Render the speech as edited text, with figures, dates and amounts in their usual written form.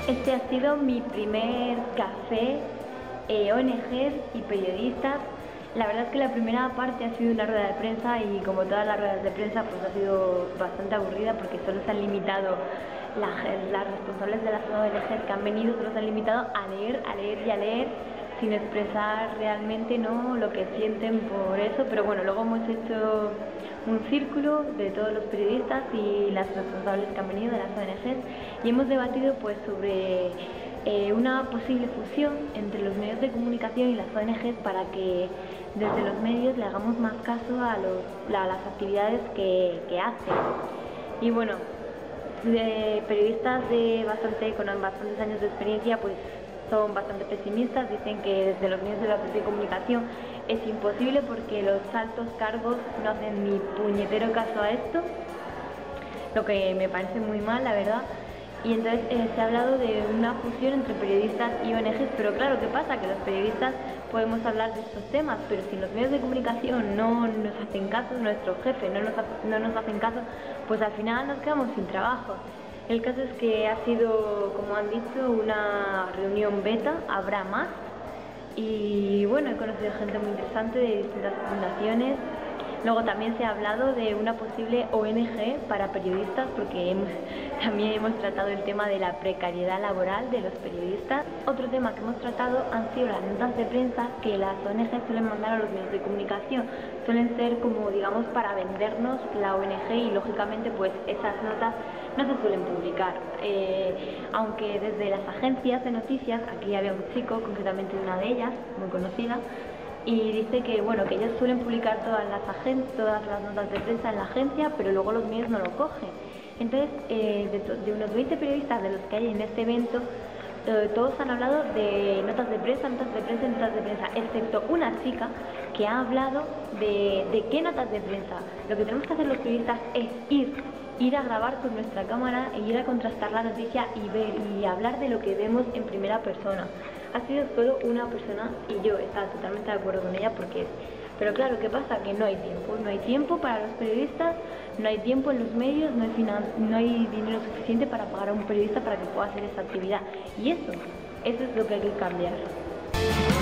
Este ha sido mi primer café, ONGs y periodistas. La verdad es que la primera parte ha sido una rueda de prensa y como todas las ruedas de prensa pues ha sido bastante aburrida porque solo se han limitado las responsables de las ONGs que han venido, solo se han limitado a leer y a leer sin expresar realmente lo que sienten por eso, pero bueno, luego hemos hecho un círculo de todos los periodistas y las responsables que han venido de las ONGs y hemos debatido pues sobre una posible fusión entre los medios de comunicación y las ONGs para que desde los medios le hagamos más caso a las actividades que hacen. Y bueno, de periodistas con bastantes años de experiencia pues son bastante pesimistas, dicen que desde los medios de comunicación es imposible porque los altos cargos no hacen ni puñetero caso a esto, lo que me parece muy mal, la verdad. Y entonces se ha hablado de una fusión entre periodistas y ONGs, pero claro, ¿qué pasa? Que los periodistas podemos hablar de estos temas, pero si los medios de comunicación no nos hacen caso, nuestros jefes no nos hacen caso, pues al final nos quedamos sin trabajo. El caso es que ha sido, como han dicho, una reunión beta, habrá más. Y bueno, he conocido gente muy interesante de distintas fundaciones. Luego también se ha hablado de una posible ONG para periodistas porque también hemos tratado el tema de la precariedad laboral de los periodistas. Otro tema que hemos tratado han sido las notas de prensa que las ONG suelen mandar a los medios de comunicación. Suelen ser como, digamos, para vendernos la ONG y lógicamente pues esas notas no se suelen publicar. Aunque desde las agencias de noticias, aquí había un chico, concretamente una de ellas, muy conocida, y dice que bueno, que ellos suelen publicar todas las notas de prensa en la agencia, pero luego los medios no lo cogen. Entonces, de unos 20 periodistas de los que hay en este evento, todos han hablado de notas de prensa, excepto una chica que ha hablado de qué notas de prensa. Lo que tenemos que hacer los periodistas es ir a grabar con nuestra cámara e ir a contrastar la noticia y ver y hablar de lo que vemos en primera persona. Ha sido solo una persona y yo estaba totalmente de acuerdo con ella pero claro, ¿qué pasa? Que no hay tiempo para los periodistas, no hay tiempo en los medios, no hay dinero suficiente para pagar a un periodista para que pueda hacer esa actividad y eso es lo que hay que cambiar.